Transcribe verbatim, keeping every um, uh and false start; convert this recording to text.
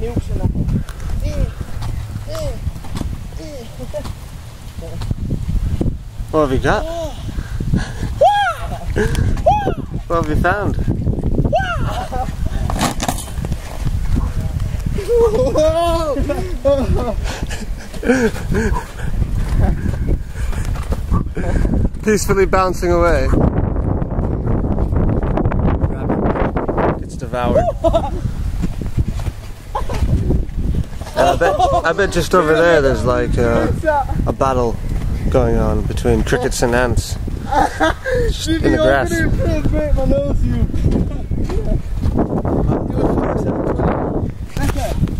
nukes and that. What have you got? What have you found? Peacefully bouncing away. It's devoured. And I bet, I bet just over there there's like uh, a battle going on between crickets and ants. Just in the grass. My nose, you.